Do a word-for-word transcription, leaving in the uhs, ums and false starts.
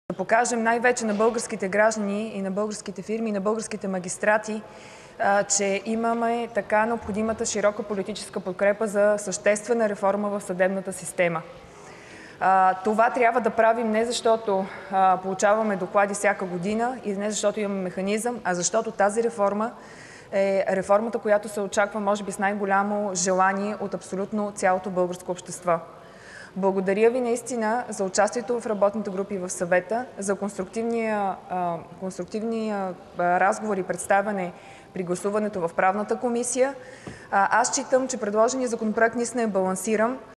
Да покажем най-вече на българските граждани и на българските фирми и на българските магистрати, че имаме така необходимата широка политическа подкрепа за съществена реформа в съдебната система. Това трябва да правим не защото получаваме доклади всяка година и не защото имаме механизъм, а защото тази реформа е реформата, която се очаква може би с най-голямо желание от абсолютно цялото българско общество. Благодаря ви наистина за участието в работните групи в съвета, за конструктивния, конструктивния разговор и представяне при гласуването в правната комисия. Аз считам, че предложеният законопроект наистина е балансиран.